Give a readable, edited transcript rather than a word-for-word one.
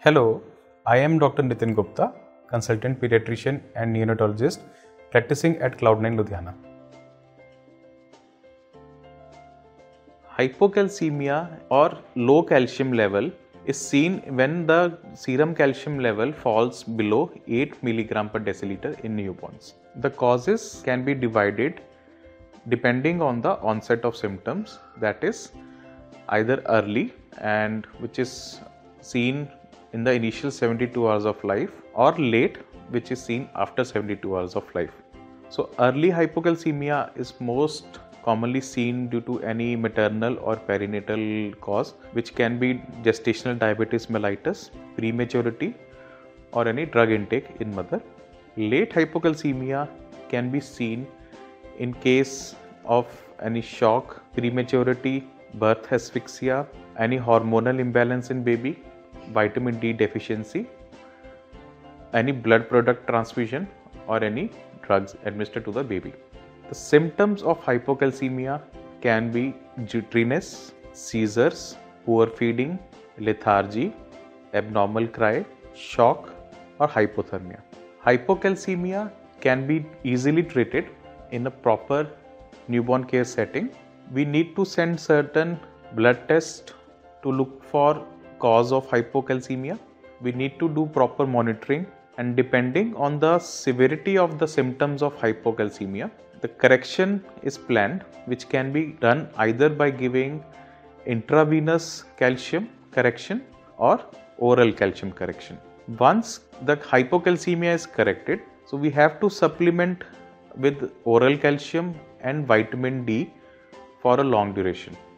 Hello, I am Dr. Nitin Gupta, consultant pediatrician and neonatologist practicing at Cloudnine, Ludhiana. Hypocalcemia or low calcium level is seen when the serum calcium level falls below 8 mg per deciliter in newborns. The causes can be divided depending on the onset of symptoms, that is either early and which is seen in the initial 72 hours of life, or late, which is seen after 72 hours of life. So early hypocalcemia is most commonly seen due to any maternal or perinatal cause, which can be gestational diabetes mellitus, prematurity, or any drug intake in mother. Late hypocalcemia can be seen in case of any shock, prematurity, birth asphyxia, any hormonal imbalance in baby, vitamin D deficiency, any blood product transfusion, or any drugs administered to the baby. The symptoms of hypocalcemia can be jitteriness, seizures, poor feeding, lethargy, abnormal cry, shock, or hypothermia. Hypocalcemia can be easily treated in a proper newborn care setting. We need to send certain blood tests to look for cause of hypocalcemia. We need to do proper monitoring, and depending on the severity of the symptoms of hypocalcemia, the correction is planned, which can be done either by giving intravenous calcium correction or oral calcium correction. Once the hypocalcemia is corrected, so we have to supplement with oral calcium and vitamin D for a long duration.